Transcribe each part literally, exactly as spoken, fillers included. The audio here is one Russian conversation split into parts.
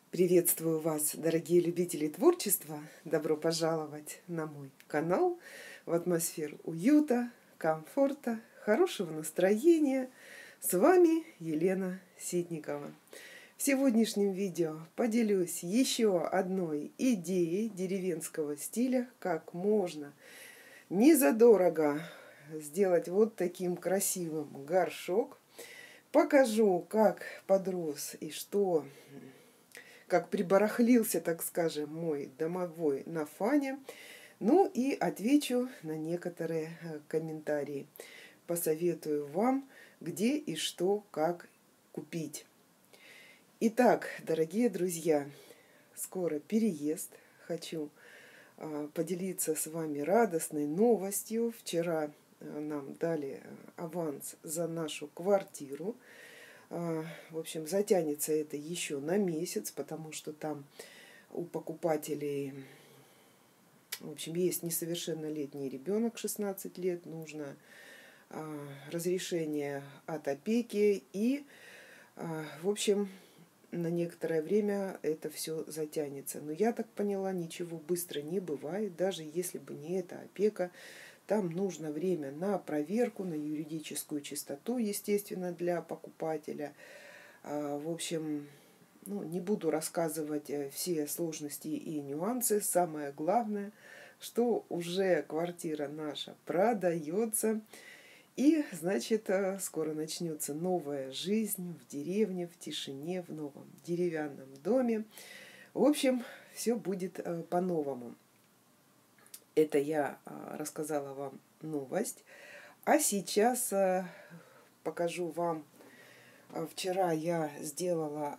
Приветствую вас, дорогие любители творчества! Добро пожаловать на мой канал в атмосферу уюта, комфорта, хорошего настроения. С вами Елена Ситникова. В сегодняшнем видео поделюсь еще одной идеей деревенского стиля, как можно незадорого сделать вот таким красивым горшок. Покажу, как подрос и что... как прибарахлился, так скажем, мой домовой на фане. Ну и отвечу на некоторые комментарии. Посоветую вам, где и что, как купить. Итак, дорогие друзья, скоро переезд. Хочу поделиться с вами радостной новостью. Вчера нам дали аванс за нашу квартиру. В общем, затянется это еще на месяц, потому что там у покупателей, в общем, есть несовершеннолетний ребенок, шестнадцать лет, нужно разрешение от опеки, и, в общем, на некоторое время это все затянется. Но я так поняла, ничего быстро не бывает, даже если бы не эта опека. Там нужно время на проверку, на юридическую чистоту, естественно, для покупателя. В общем, ну, не буду рассказывать все сложности и нюансы. Самое главное, что уже квартира наша продается. И, значит, скоро начнется новая жизнь в деревне, в тишине, в новом деревянном доме. В общем, все будет по-новому. Это я рассказала вам новость. А сейчас покажу вам. Вчера я сделала,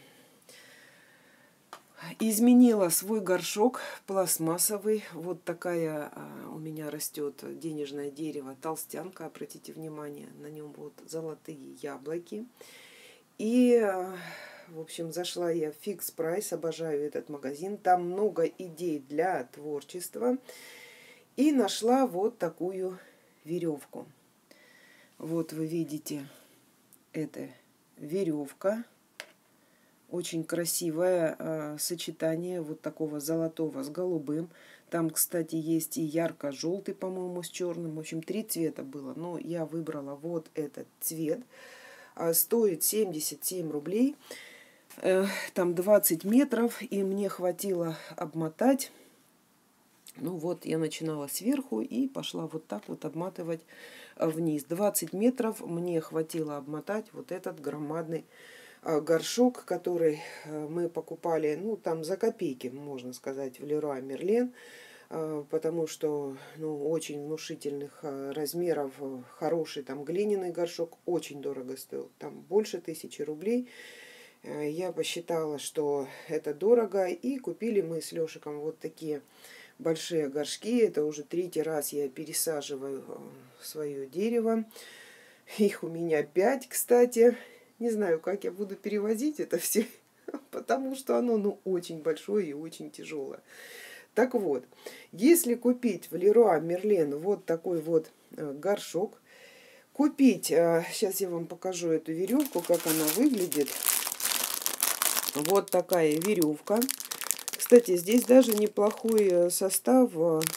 изменила свой горшок пластмассовый. Вот такая у меня растет денежное дерево толстянка. Обратите внимание, на нем вот золотые яблоки. И, в общем, зашла я в Fix Price, обожаю этот магазин. Там много идей для творчества. И нашла вот такую веревку. Вот вы видите, это веревка. Очень красивое э, сочетание вот такого золотого с голубым. Там, кстати, есть и ярко-желтый, по-моему, с черным. В общем, три цвета было. Но я выбрала вот этот цвет. Э, стоит семьдесят семь рублей. Э, там двадцать метров. И мне хватило обмотать. Ну вот, я начинала сверху и пошла вот так вот обматывать вниз. двадцать метров мне хватило обмотать вот этот громадный горшок, который мы покупали, ну, там за копейки, можно сказать, в Леруа Мерлен, потому что, ну, очень внушительных размеров, хороший там глиняный горшок, очень дорого стоил, там больше тысячи рублей. Я посчитала, что это дорого, и купили мы с Лешиком вот такие большие горшки. Это уже третий раз я пересаживаю свое дерево. Их у меня пять, кстати. Не знаю, как я буду перевозить это все, потому что оно, ну, очень большое и очень тяжелое. Так вот, если купить в Леруа Мерлен вот такой вот горшок, купить, сейчас я вам покажу эту веревку, как она выглядит. Вот такая веревка. Кстати, здесь даже неплохой состав,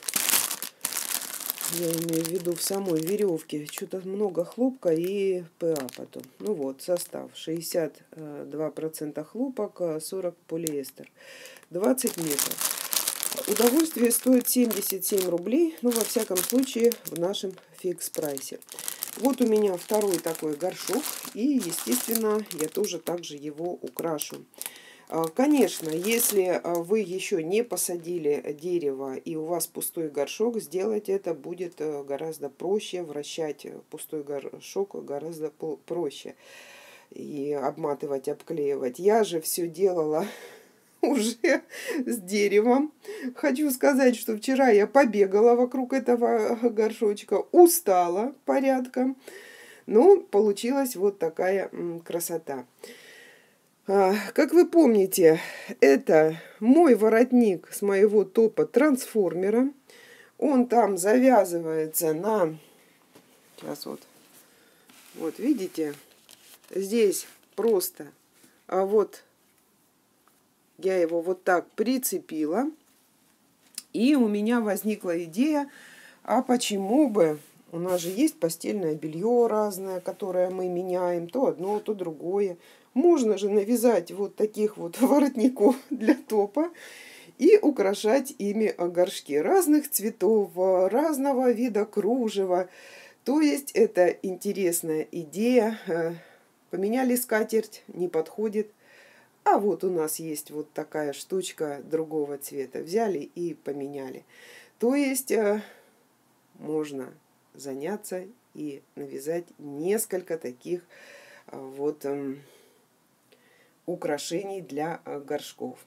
я имею в виду в самой веревке. Что-то много хлопка и ПА потом. Ну вот, состав. шестьдесят два процента хлопок, сорок полиэстер. двадцать метров. Удовольствие стоит семьдесят семь рублей. Ну, во всяком случае, в нашем фикс-прайсе. Вот у меня второй такой горшок. И, естественно, я тоже также его украшу. Конечно, если вы еще не посадили дерево и у вас пустой горшок, сделать это будет гораздо проще, вращать пустой горшок гораздо проще и обматывать, обклеивать. Я же все делала уже с деревом. Хочу сказать, что вчера я побегала вокруг этого горшочка, устала порядком, но получилась вот такая красота. Как вы помните, это мой воротник с моего топа трансформера. Он там завязывается на... Сейчас вот. Вот видите? Здесь просто а вот я его вот так прицепила. И у меня возникла идея, а почему бы, у нас же есть постельное белье разное, которое мы меняем, то одно, то другое. Можно же навязать вот таких вот воротников для топа и украшать ими горшки разных цветов, разного вида кружева. То есть это интересная идея. Поменяли скатерть, не подходит. А вот у нас есть вот такая штучка другого цвета. Взяли и поменяли. То есть можно заняться и навязать несколько таких вот украшений для горшков.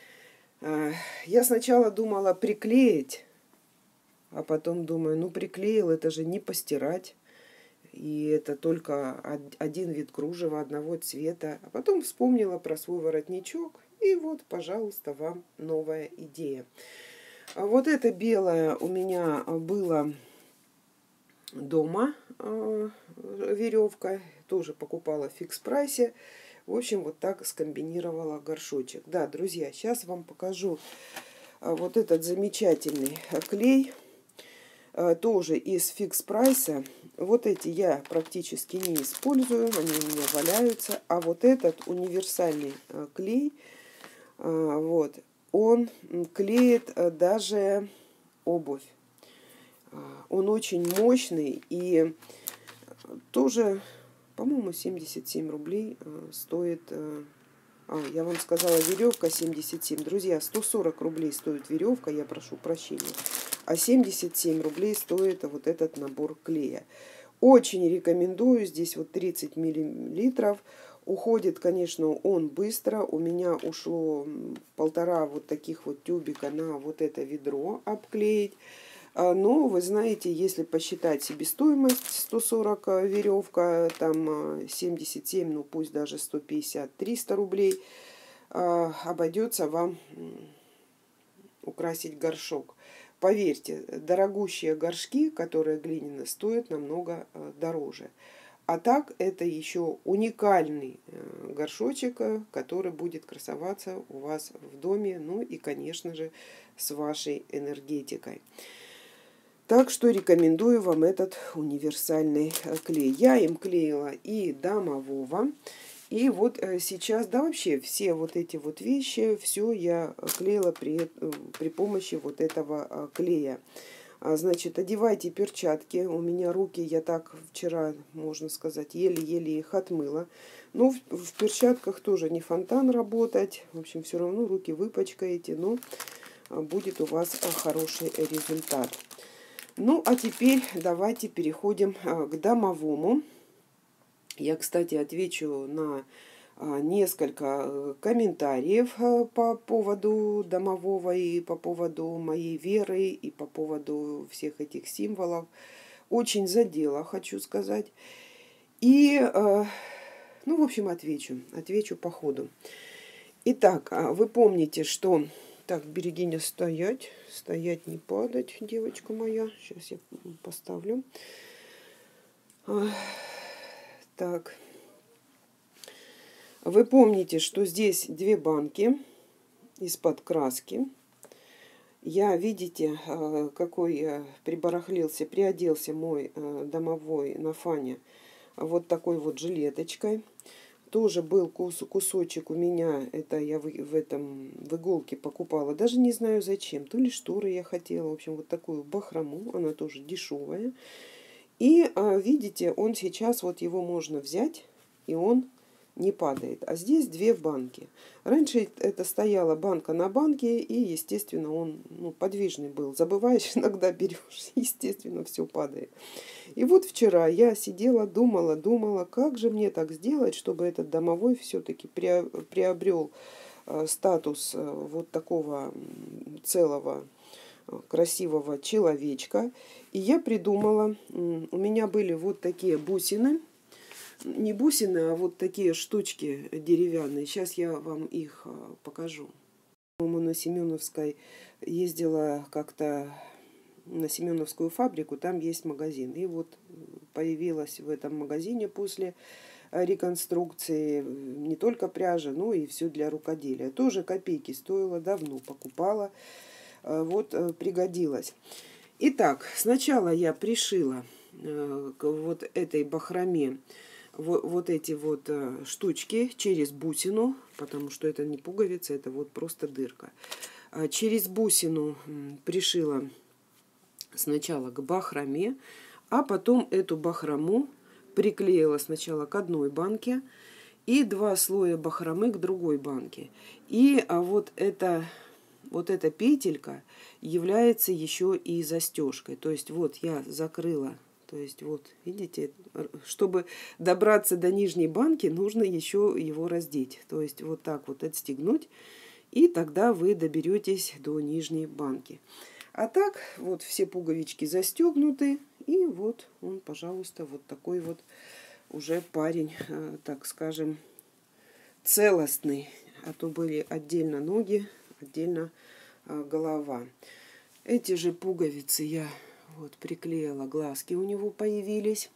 Я сначала думала приклеить, а потом думаю, ну приклеил, это же не постирать. И это только один вид кружева, одного цвета. А потом вспомнила про свой воротничок. И вот, пожалуйста, вам новая идея. Вот это белое у меня было дома. Веревка. Тоже покупала в фикс-прайсе. В общем, вот так скомбинировала горшочек. Да, друзья, сейчас вам покажу вот этот замечательный клей. Тоже из фикс-прайса. Вот эти я практически не использую, они у меня валяются. А вот этот универсальный клей, вот, он клеит даже обувь. Он очень мощный и тоже, по-моему, семьдесят семь рублей стоит. А, я вам сказала, веревка семьдесят семь. Друзья, сто сорок рублей стоит веревка, я прошу прощения. А семьдесят семь рублей стоит вот этот набор клея. Очень рекомендую. Здесь вот тридцать миллилитров. Уходит, конечно, он быстро. У меня ушло полтора вот таких вот тюбика на вот это ведро обклеить. Но, вы знаете, если посчитать себестоимость сто сорок веревка, там семьдесят семь, ну пусть даже сто пятьдесят, триста рублей, обойдется вам украсить горшок. Поверьте, дорогущие горшки, которые глиняные, стоят намного дороже. А так это еще уникальный горшочек, который будет красоваться у вас в доме, ну и, конечно же, с вашей энергетикой. Так что рекомендую вам этот универсальный клей. Я им клеила и домового. И вот сейчас, да вообще, все вот эти вот вещи, все я клеила при, при помощи вот этого клея. Значит, одевайте перчатки. У меня руки, я так вчера, можно сказать, еле-еле их отмыла. Но в, в перчатках тоже не фонтан работать. В общем, все равно руки выпачкаете, но будет у вас хороший результат. Ну, а теперь давайте переходим к домовому. Я, кстати, отвечу на несколько комментариев по поводу домового и по поводу моей веры и по поводу всех этих символов. Очень задело, хочу сказать. И, ну, в общем, отвечу. Отвечу по ходу. Итак, вы помните, что... Так, Берегиня, стоять. Стоять, не падать, девочка моя. Сейчас я поставлю. Так. Вы помните, что здесь две банки из-под краски. Я, видите, какой прибарахлился, приоделся мой домовой на фане вот такой вот жилеточкой. Тоже был кус, кусочек у меня, это я в, в этом в иголке покупала, даже не знаю зачем, то ли шторы я хотела, в общем, вот такую бахрому, она тоже дешевая. И видите, он сейчас, вот его можно взять, и он не падает. А здесь две банки. Раньше это стояла банка на банке, и, естественно, он ну, подвижный был. Забываешь, иногда берешь, естественно, все падает. И вот вчера я сидела, думала, думала, как же мне так сделать, чтобы этот домовой все-таки приобрел статус вот такого целого красивого человечка. И я придумала, у меня были вот такие бусины, не бусины, а вот такие штучки деревянные. Сейчас я вам их покажу. По-моему, на Семеновской ездила как-то на Семеновскую фабрику, там есть магазин. И вот появилась в этом магазине после реконструкции, не только пряжа, но и все для рукоделия. Тоже копейки стоило, давно покупала, вот пригодилось. Итак, сначала я пришила к вот этой бахроме вот, вот эти вот штучки через бусину, потому что это не пуговица, это вот просто дырка. Через бусину пришила сначала к бахроме, а потом эту бахрому приклеила сначала к одной банке и два слоя бахромы к другой банке. И а вот эта, вот эта петелька является еще и застежкой. То есть вот я закрыла, то есть вот видите, чтобы добраться до нижней банки, нужно еще его раздеть. То есть вот так вот отстегнуть, и тогда вы доберетесь до нижней банки. А так, вот все пуговички застегнуты, и вот он, пожалуйста, вот такой вот уже парень, так скажем, целостный. А то были отдельно ноги, отдельно голова. Эти же пуговицы я вот приклеила, глазки у него появились.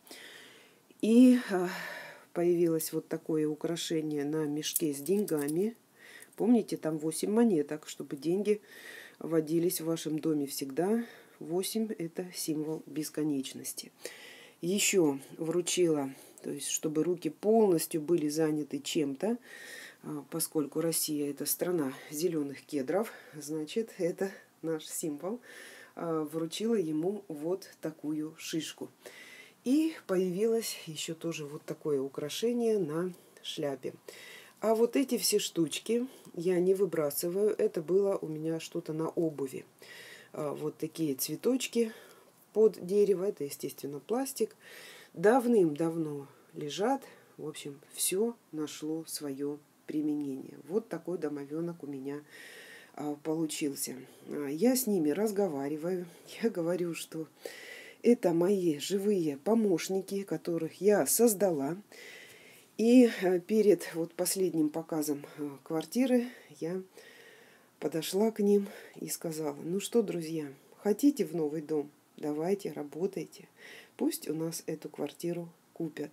И появилось вот такое украшение на мешке с деньгами. Помните, там восемь монеток, чтобы деньги водились в вашем доме всегда. восемь – это символ бесконечности. Еще вручила, то есть чтобы руки полностью были заняты чем-то, поскольку Россия – это страна зеленых кедров, значит, это наш символ. Вручила ему вот такую шишку. И появилось еще тоже вот такое украшение на шляпе. А вот эти все штучки я не выбрасываю. Это было у меня что-то на обуви. Вот такие цветочки под дерево. Это, естественно, пластик. Давным-давно лежат. В общем, все нашло свое применение. Вот такой домовенок у меня получился. Я с ними разговариваю. Я говорю, что это мои живые помощники, которых я создала. И перед вот последним показом квартиры я подошла к ним и сказала: ну что, друзья, хотите в новый дом? Давайте, работайте. Пусть у нас эту квартиру купят.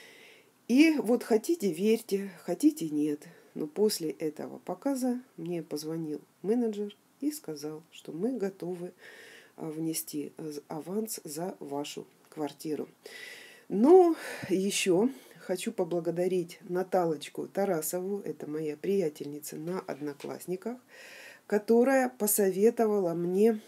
И вот хотите, верьте, хотите, нет. Но после этого показа мне позвонил менеджер и сказал, что мы готовы внести аванс за вашу квартиру. Но еще хочу поблагодарить Наталочку Тарасову, это моя приятельница на Одноклассниках, которая посоветовала мне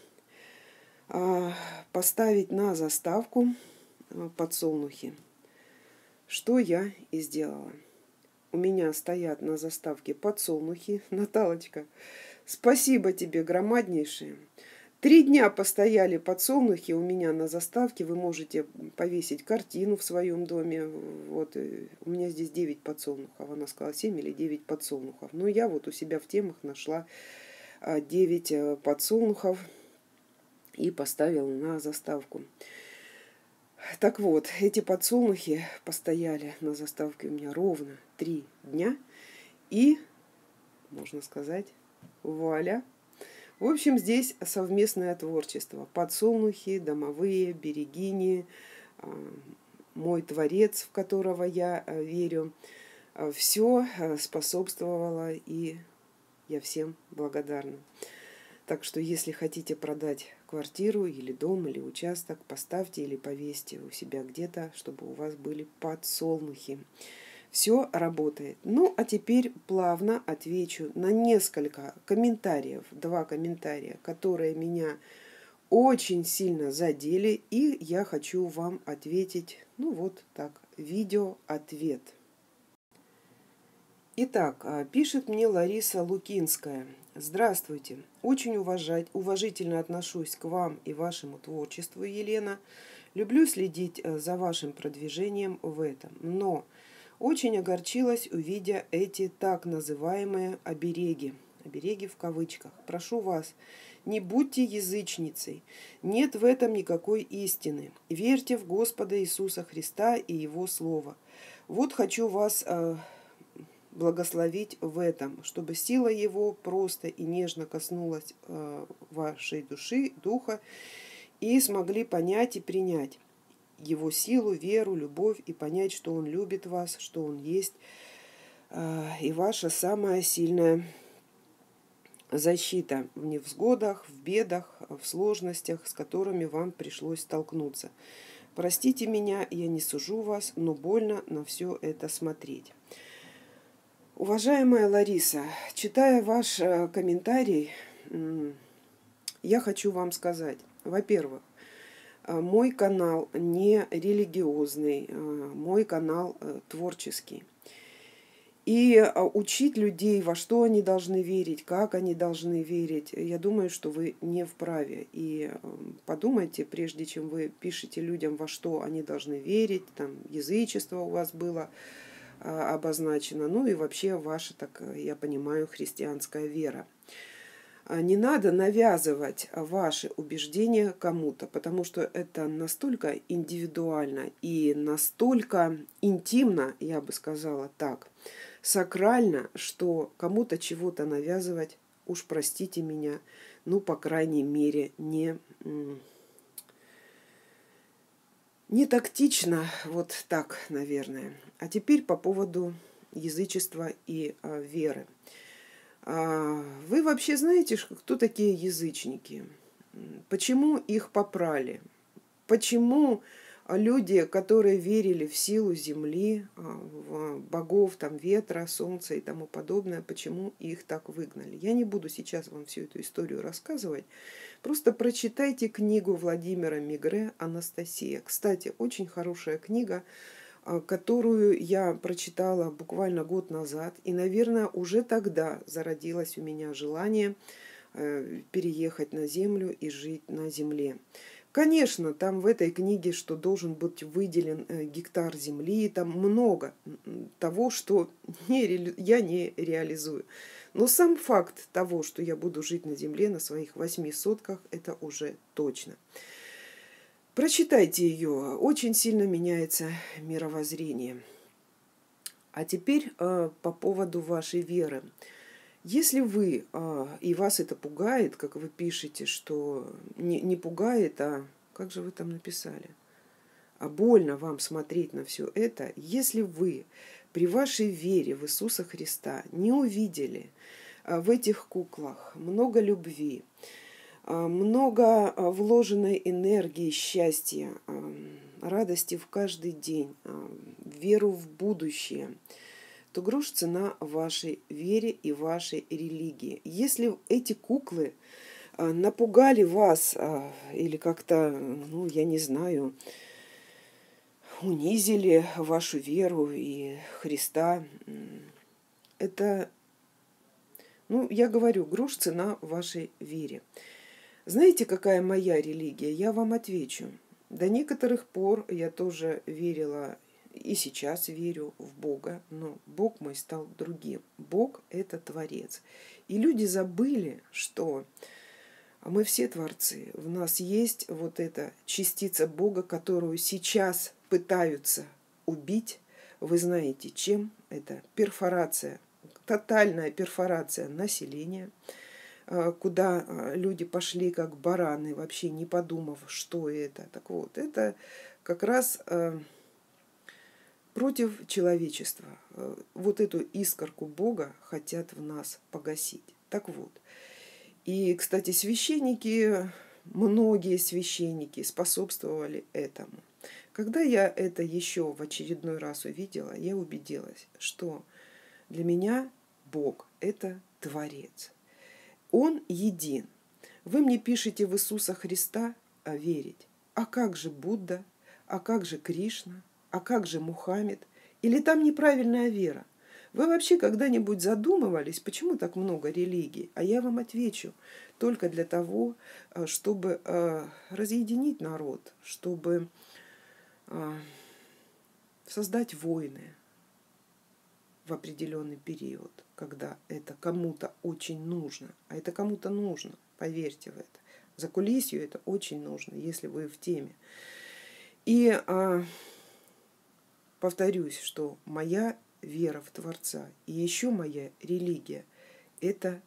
а, поставить на заставку подсолнухи. Что я и сделала. У меня стоят на заставке подсолнухи. Наталочка, спасибо тебе громаднейшее. Три дня постояли подсолнухи у меня на заставке. Вы можете повесить картину в своем доме. Вот у меня здесь девять подсолнухов. Она сказала семь или девять подсолнухов. Но я вот у себя в темах нашла девять подсолнухов и поставила на заставку. Так вот, эти подсолнухи постояли на заставке у меня ровно три дня. И, можно сказать, вуаля! В общем, здесь совместное творчество. Подсолнухи, домовые, берегини, мой творец, в которого я верю. Все способствовало, и я всем благодарна. Так что, если хотите продать квартиру или дом, или участок, поставьте или повесьте у себя где-то, чтобы у вас были подсолнухи. Все работает. Ну, а теперь плавно отвечу на несколько комментариев, два комментария, которые меня очень сильно задели, и я хочу вам ответить, ну вот так, видео-ответ. Итак, пишет мне Лариса Лукинская. Здравствуйте. Очень уважать, уважительно отношусь к вам и вашему творчеству, Елена. Люблю следить за вашим продвижением в этом. Но очень огорчилась, увидя эти так называемые обереги. Обереги в кавычках. Прошу вас, не будьте язычницей. Нет в этом никакой истины. Верьте в Господа Иисуса Христа и Его Слово. Вот хочу вас э, благословить в этом, чтобы сила Его просто и нежно коснулась э, вашей души, духа, и смогли понять и принять. Его силу, веру, любовь и понять, что Он любит вас, что Он есть. И ваша самая сильная защита в невзгодах, в бедах, в сложностях, с которыми вам пришлось столкнуться. Простите меня, я не сужу вас, но больно на все это смотреть. Уважаемая Лариса, читая ваш комментарий, я хочу вам сказать, во-первых, мой канал не религиозный, мой канал творческий. И учить людей, во что они должны верить, как они должны верить, я думаю, что вы не вправе. И подумайте, прежде чем вы пишете людям, во что они должны верить, там язычество у вас было обозначено, ну и вообще ваша, так я понимаю, христианская вера. Не надо навязывать ваши убеждения кому-то, потому что это настолько индивидуально и настолько интимно, я бы сказала так, сакрально, что кому-то чего-то навязывать, уж простите меня, ну, по крайней мере, не, не тактично, вот так, наверное. А теперь по поводу язычества и а, веры. Вы вообще знаете, кто такие язычники? Почему их попрали? Почему люди, которые верили в силу земли, в богов, там, ветра, солнца и тому подобное, почему их так выгнали? Я не буду сейчас вам всю эту историю рассказывать. Просто прочитайте книгу Владимира Мегре «Анастасия». Кстати, очень хорошая книга, которую я прочитала буквально год назад. И, наверное, уже тогда зародилось у меня желание переехать на землю и жить на земле. Конечно, там в этой книге, что должен быть выделен гектар земли, там много того, что не, я не реализую. Но сам факт того, что я буду жить на земле, на своих восьми сотках, это уже точно. Прочитайте ее, очень сильно меняется мировоззрение. А теперь э, по поводу вашей веры. Если вы, э, и вас это пугает, как вы пишете, что не, не пугает, а как же вы там написали, а больно вам смотреть на все это, если вы при вашей вере в Иисуса Христа не увидели э, в этих куклах много любви, много вложенной энергии, счастья, радости в каждый день, веру в будущее, то грош цена вашей вере и вашей религии. Если эти куклы напугали вас или как-то, ну, я не знаю, унизили вашу веру и Христа, это, ну, я говорю, грош цена вашей вере. Знаете, какая моя религия? Я вам отвечу. До некоторых пор я тоже верила, и сейчас верю в Бога, но Бог мой стал другим. Бог – это Творец. И люди забыли, что мы все творцы. В нас есть вот эта частица Бога, которую сейчас пытаются убить. Вы знаете, чем? Это перфорация, тотальная перфорация населения, куда люди пошли как бараны, вообще не подумав, что это. Так вот, это как раз против человечества. Вот эту искорку Бога хотят в нас погасить. Так вот. И, кстати, священники, многие священники способствовали этому. Когда я это еще в очередной раз увидела, я убедилась, что для меня Бог – это Творец. Он един. Вы мне пишете в Иисуса Христа, а верить. А как же Будда? А как же Кришна? А как же Мухаммед? Или там неправильная вера? Вы вообще когда-нибудь задумывались, почему так много религий? А я вам отвечу, только для того, чтобы разъединить народ, чтобы создать войны в определенный период, когда это кому-то очень нужно. А это кому-то нужно, поверьте в это. За кулисью это очень нужно, если вы в теме. И а, повторюсь, что моя вера в Творца и еще моя религия – это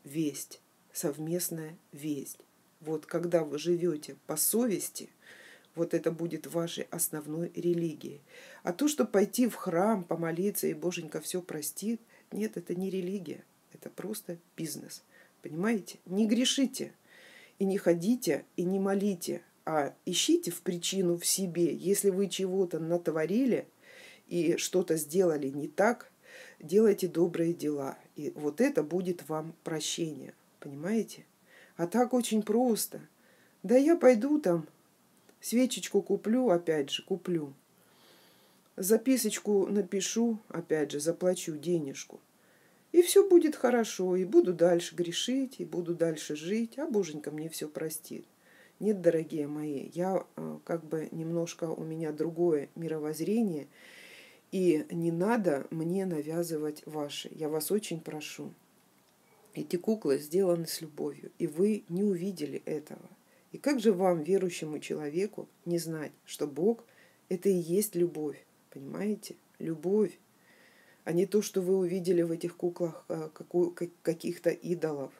совесть, совместная весть. Вот когда вы живете по совести, Вот это будет вашей основной религией. А то, что пойти в храм, помолиться и Боженька все простит, нет, это не религия, это просто бизнес. Понимаете? Не грешите и не ходите и не молите, а ищите в причину в себе. Если вы чего-то натворили и что-то сделали не так, делайте добрые дела. И вот это будет вам прощение. Понимаете? А так очень просто. Да я пойду там, свечечку куплю, опять же, куплю. Записочку напишу, опять же, заплачу денежку. И все будет хорошо, и буду дальше грешить, и буду дальше жить, а Боженька мне все простит. Нет, дорогие мои, я как бы немножко, у меня другое мировоззрение, и не надо мне навязывать ваше. Я вас очень прошу. Эти куклы сделаны с любовью, и вы не увидели этого. И как же вам, верующему человеку, не знать, что Бог – это и есть любовь, понимаете? Любовь, а не то, что вы увидели в этих куклах каких-то идолов.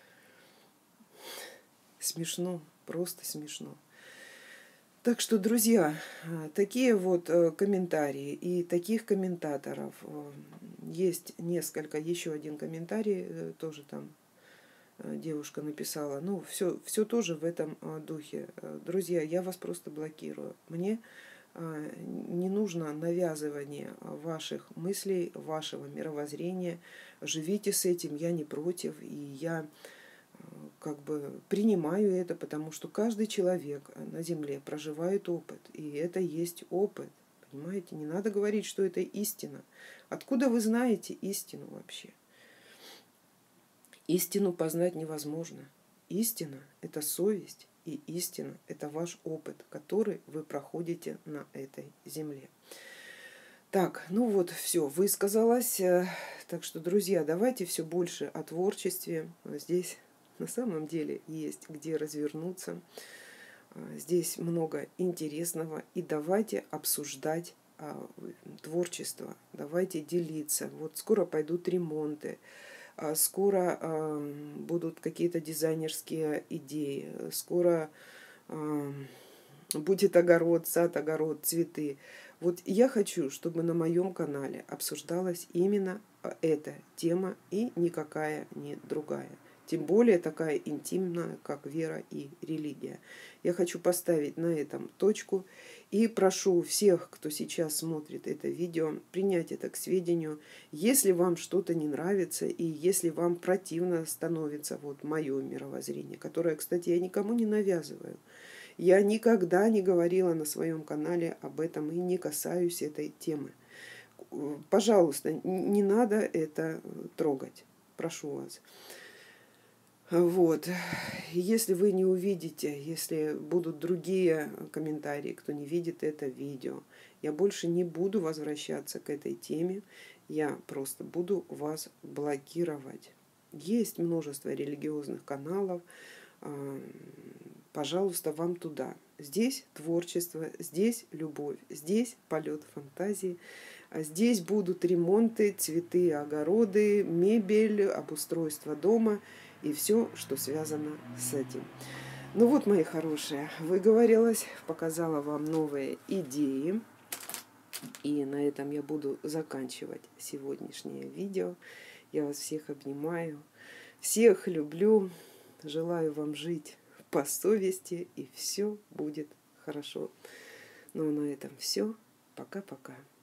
Смешно, просто смешно. Так что, друзья, такие вот комментарии и таких комментаторов. Есть несколько, еще один комментарий тоже там девушка написала. Ну, все, все тоже в этом духе. Друзья, я вас просто блокирую. Мне не нужно навязывание ваших мыслей, вашего мировоззрения. Живите с этим, я не против. И я как бы принимаю это, потому что каждый человек на Земле проживает опыт. И это есть опыт. Понимаете? Не надо говорить, что это истина. Откуда вы знаете истину вообще? Истину познать невозможно. Истина – это совесть, и истина – это ваш опыт, который вы проходите на этой земле. Так, ну вот, все, высказалась. Так что, друзья, давайте все больше о творчестве. Здесь на самом деле есть где развернуться. Здесь много интересного. И давайте обсуждать творчество. Давайте делиться. Вот скоро пойдут ремонты. Скоро э, будут какие-то дизайнерские идеи, скоро э, будет огород, сад, огород, цветы. Вот я хочу, чтобы на моем канале обсуждалась именно эта тема и никакая не другая. Тем более такая интимная, как вера и религия. Я хочу поставить на этом точку и прошу всех, кто сейчас смотрит это видео, принять это к сведению. Если вам что-то не нравится и если вам противно становится вот мое мировоззрение, которое, кстати, я никому не навязываю. Я никогда не говорила на своем канале об этом и не касаюсь этой темы. Пожалуйста, не надо это трогать. Прошу вас. Вот. Если вы не увидите, если будут другие комментарии, кто не видит это видео, я больше не буду возвращаться к этой теме, я просто буду вас блокировать. Есть множество религиозных каналов, пожалуйста, вам туда. Здесь творчество, здесь любовь, здесь полет фантазии, здесь будут ремонты, цветы, огороды, мебель, обустройство дома и все, что связано с этим. Ну вот, мои хорошие, выговорилась, показала вам новые идеи. И на этом я буду заканчивать сегодняшнее видео. Я вас всех обнимаю, всех люблю, желаю вам жить по совести, и все будет хорошо. Ну а на этом все. Пока-пока.